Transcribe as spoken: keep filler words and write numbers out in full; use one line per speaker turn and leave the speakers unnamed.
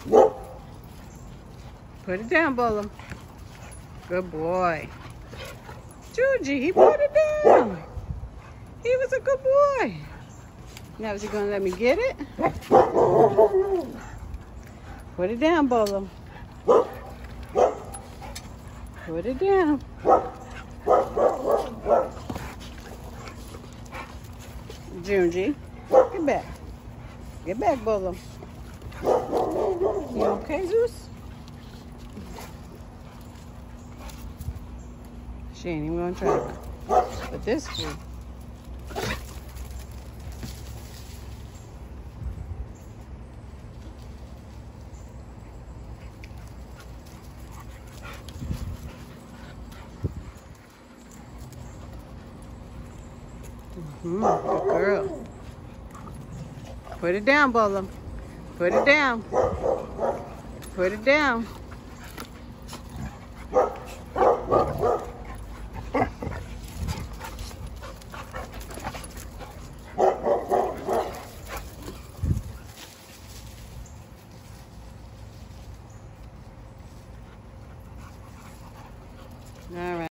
Put it down, Bolo. Good boy. Juji, he put it down. He was a good boy. Now is he gonna let me get it? Put it down, Bolo. Put it down. Junji, get back. Get back, Bolo. You okay, Zeus? She ain't even gonna try. But this food. Mm-hmm. Good girl. Put it down, Bolo. Put it down. Put it down.